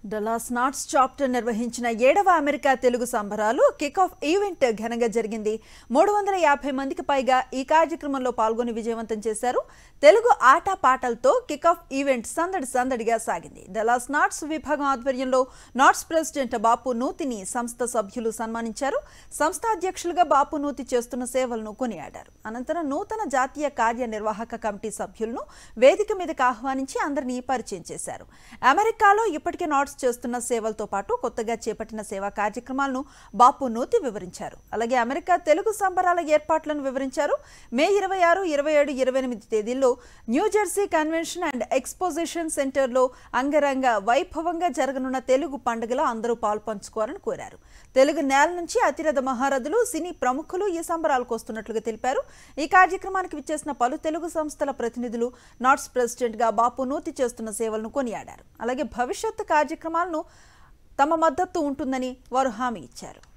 Dallas NATS chapter నిర్వహించిన 7వ America Telugu సంబరాలు కిక్ ఆఫ్ ఈవెంట్ ఘనంగా జరిగింది. 350 మందికి పైగా ఈ కార్యక్రమంలో పాల్గొని విజయవంతం చేశారు. తెలుగు ఆట పాటలతో కిక్ ఆఫ్ ఈవెంట్ సందడిగా సాగింది. డల్లాస్ నాట్స్ విభాగం ఆధ్వర్యంలో నాట్స్ ప్రెసిడెంట్ బాపు నూతిని సంస్థ సభ్యులు సన్మానించారు. సంస్థ అధ్యక్షులుగా బాపు నూతి చేస్తున్న సేవలను కొనియాడారు. అనంతరం నూతన జాతీయ కార్యనిర్వాహక కమిటీ సభ్యులను వేదిక మీదకు ఆహ్వానించి అందరినీ పరిచయం చేశారు. అమెరికాలో ఇప్పటికే నాట్స్ చేస్తున్న సేవలతో పాటు కొత్తగా చేపట్టిన సేవా కార్యక్రమాలను బాపు నూతి వివరించారు. అలాగే అమెరికా తెలుగు సంబరాల ఏర్పాట్లను వివరించారు. మే 26, 27, 28 తేదీల్లో న్యూజెర్సీ కన్వెన్షన్ అండ్ ఎక్స్పోజిషన్ సెంటర్లో అంగరంగ వైభవంగా జరగనున్న తెలుగు పండుగలో అందరూ పాల్పంచుకోవాలని కోరారు. తెలుగు నేల నుంచి అతిరథ మహారథులు, సినీ ప్రముఖులు ఈ సంబరాలకు వస్తున్నట్లుగా తెలిపారు. ఈ కార్యక్రమానికి విచ్చేసిన పలు తెలుగు సంస్థల ప్రతినిధులు నాట్స్ ప్రెసిడెంట్ గా బాపు నూతి చేస్తున్న సేవలను కొనియాడారు. అలాగే భవిష్యత్తు కార్యక్రమాలను తమ మద్దతు ఉంటుందని వారు హామీ ఇచ్చారు.